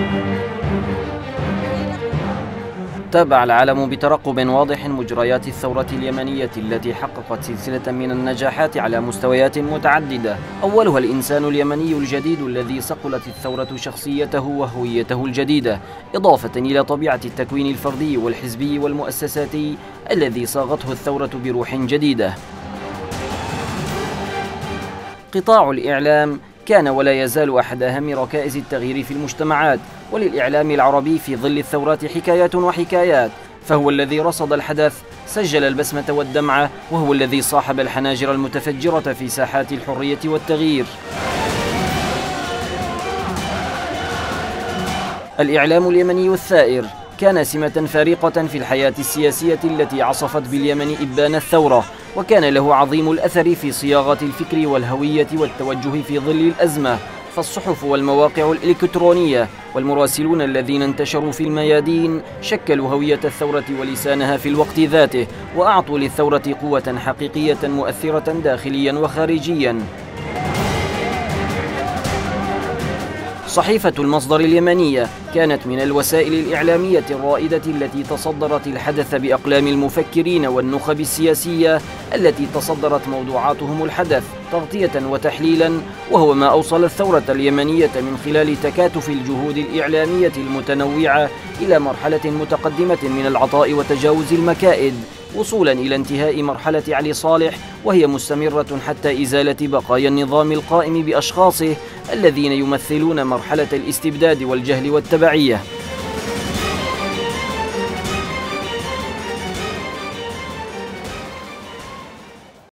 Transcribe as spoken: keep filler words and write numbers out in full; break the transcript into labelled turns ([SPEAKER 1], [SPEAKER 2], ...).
[SPEAKER 1] تابع العالم بترقب واضح مجريات الثورة اليمنية التي حققت سلسلة من النجاحات على مستويات متعددة، أولها الإنسان اليمني الجديد الذي صقلت الثورة شخصيته وهويته الجديدة، إضافة إلى طبيعة التكوين الفردي والحزبي والمؤسساتي الذي صاغته الثورة بروح جديدة. قطاع الإعلام كان ولا يزال أحد أهم ركائز التغيير في المجتمعات، وللإعلام العربي في ظل الثورات حكايات وحكايات، فهو الذي رصد الحدث، سجل البسمة والدمعة، وهو الذي صاحب الحناجر المتفجرة في ساحات الحرية والتغيير. الإعلام اليمني الثائر كان سمة فارقة في الحياة السياسية التي عصفت باليمن إبان الثورة، وكان له عظيم الأثر في صياغة الفكر والهوية والتوجه في ظل الأزمة، فالصحف والمواقع الإلكترونية والمراسلون الذين انتشروا في الميادين شكلوا هوية الثورة ولسانها في الوقت ذاته، وأعطوا للثورة قوة حقيقية مؤثرة داخليا وخارجيا. صحيفة المصدر اليمنية كانت من الوسائل الإعلامية الرائدة التي تصدرت الحدث بأقلام المفكرين والنخب السياسية التي تصدرت موضوعاتهم الحدث تغطية وتحليلا، وهو ما أوصل الثورة اليمنية من خلال تكاتف الجهود الإعلامية المتنوعة إلى مرحلة متقدمة من العطاء وتجاوز المكائد، وصولا إلى انتهاء مرحلة علي صالح، وهي مستمرة حتى إزالة بقايا النظام القائم بأشخاصه الذين يمثلون مرحلة الاستبداد والجهل والتبعية.